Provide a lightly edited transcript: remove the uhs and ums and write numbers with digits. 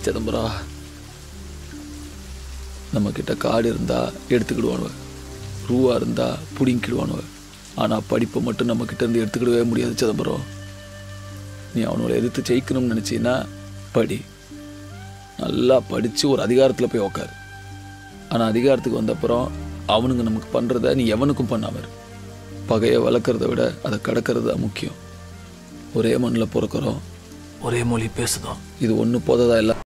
சிதம்பரம், நம்மக்கிட்ட காடு இருந்தால் எடுத்துக்கிடுவானுவ, ரூபா இருந்தால் பிடிங்கிடுவானுவ. ஆனால் படிப்பை மட்டும் நம்மக்கிட்ட இருந்து எடுத்துக்கிடவே முடியாது சிதம்பரம். நீ அவனோட எதிர்த்து ஜெயிக்கணும்னு நினச்சின்னா படி, நல்லா படித்து ஒரு அதிகாரத்தில் போய் உக்காரு. ஆனால் அதிகாரத்துக்கு வந்தப்புறம் அவனுங்க நமக்கு பண்ணுறத நீ எவனுக்கும் பண்ணாம. பகையை வளர்க்குறத விட அதை கடக்கிறது தான் முக்கியம். ஒரே மண்ணில் பிறக்கிறோம், ஒரே மொழி பேசுதோம், இது ஒன்று போததா இல்லை.